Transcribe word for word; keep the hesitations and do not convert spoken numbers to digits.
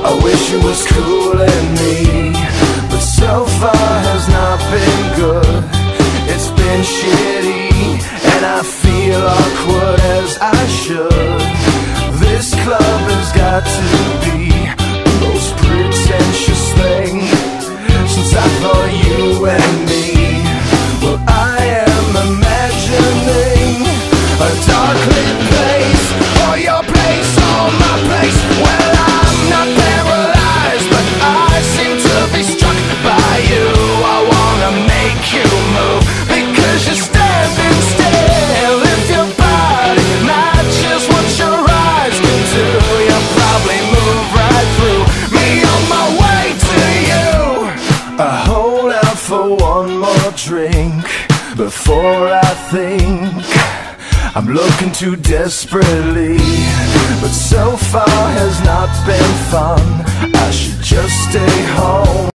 I wish it was cooling me, but so far has not been good. It's been shitty, and I feel awkward as I should. This club has got to be the most pretentious thing since I thought you and me. Well, I am imagining a dark lit place, or your place, or my place. Well, I'm not paralyzed, but I seem to be struck by you. I wanna make you move, because you're standing still. If your body matches what your eyes can do, you'll probably move right through me on my way to you. I hold out for one more drink before I think I'm looking too desperately, but so far has not been fun. I should just stay home.